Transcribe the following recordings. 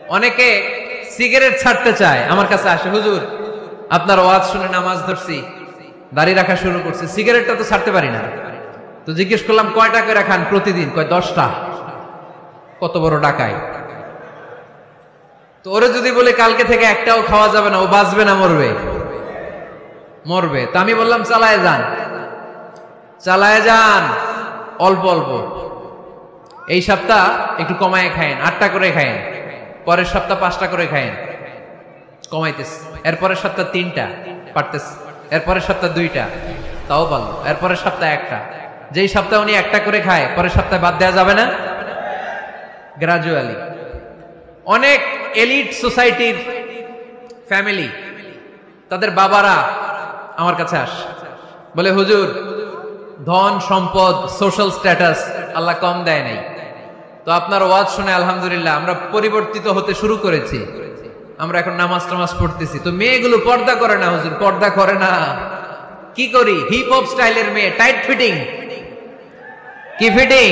অনেকে সিগারেট ছাড়তে চায়, আমার কাছে আসে, হুজুর আপনার ওয়াজ শুনে নামাজ ধরছি, দাড়ি রাখা শুরু করছি, সিগারেটটা তো ছাড়তে পারি না। তো জিজ্ঞেস করলাম কয়টা করে খান প্রতিদিন? কয় 10টা। কত বড় ডাকাই! তো ওরে যদি বলে কালকে থেকে একটাও খাওয়া যাবে না, ও বাঁচবে না মরবে? মরবে। তা আমি বললাম চালায় যান, চালায় যান, অল্প অল্প। এই সপ্তাহ একটু কমায় খায়েন, 8টা করে খায়েন, পরের সপ্তাহ 5টা করে খায়েন, কমাইতেস। এরপরের সপ্তাহ 3টা, পারতেস। এরপরের সপ্তাহ 2টা, তাও পারল। এরপরের সপ্তাহ 1টা। যেই সপ্তাহ উনি 1টা করে খায়, পরের সপ্তাহে বাদ দেওয়া যাবে না? গ্রাজুয়ালি। অনেক এলিট সোসাইটির ফ্যামিলি, তাদের বাবারা আমার কাছে আসে, বলে হুজুর ধন সম্পদ সোশ্যাল স্ট্যাটাস আল্লাহ কম দেয় নাই, তো আপনার ওয়াজ শুনে আলহামদুলিল্লাহ আমরা পরিবর্তিত হতে শুরু করেছি, আমরা এখন নামাজ টামাজ পড়তেছি। তো মেয়েগুলো পর্দা করে না হুজুর, পর্দা করে না। কি করি? হিপ হপ স্টাইলের মেয়ে, টাইট ফিটিং। কি ফিটিং?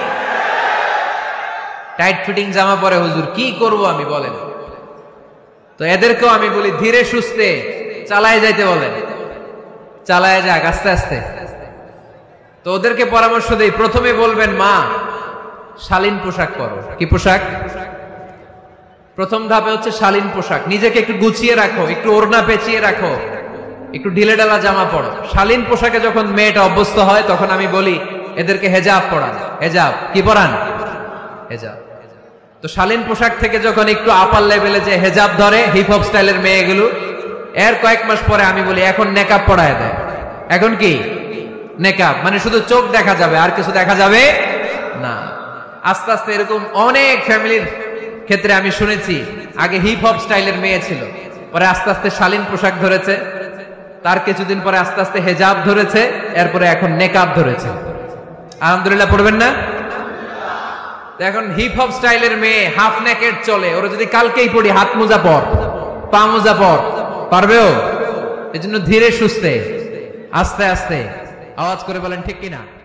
টাইট ফিটিং জামা পরে হুজুর, কি করব আমি বলেন? তো এদেরকেও আমি বলি ধীরে সুস্থে চালায় যাইতে বলেন, চালায় যাক আস্তে আস্তে। তো ওদেরকে পরামর্শ দেই, প্রথমে বলবেন মা শালীন পোশাক পরো। কি পোশাক? প্রথম ধাপে হচ্ছে শালীন পোশাক। নিজেকে একটু গুছিয়ে রাখো, একটু ওড়না পেঁচিয়ে রাখো, একটু ঢিলে ঢালা জামা পরো। শালীন পোশাকে যখন মেয়েটা অভ্যস্ত হয় তখন আমি বলি এদেরকে হেজাব পরান। হেজাব কি পরান? হেজাব। তো শালীন পোশাক থেকে যখন একটু আপার লেভেলে যে হেজাব ধরে হিপ হপ স্টাইলের মেয়েগুলো, এর কয়েক মাস পরে আমি বলি এখন নেকাব পরায় দেয়। এখন কি নেকাব? মানে শুধু চোখ দেখা যাবে, আর কিছু দেখা যাবে না। আস্তে আস্তে এরকম অনেক ফ্যামিলির ক্ষেত্রে আমি শুনেছি, আগে হিপ হপ স্টাইলের মেয়ে ছিল, পরে আস্তে আস্তে শালীন পোশাক ধরেছে, তার কিছুদিন পরে আস্তে আস্তে হেজাব ধরেছে, এরপরে এখন নেকাব ধরেছে। আলহামদুলিল্লাহ পড়বেন না? এখন হিপ হপ স্টাইলের মেয়ে হাফ নেকেড চলে, ওরা যদি কালকেই পড়ি হাত মোজা পর, পা মোজা পর, পারবেও? এজন্য ধীরে সুস্থে আস্তে আস্তে। আওয়াজ করে বলেন ঠিক কিনা?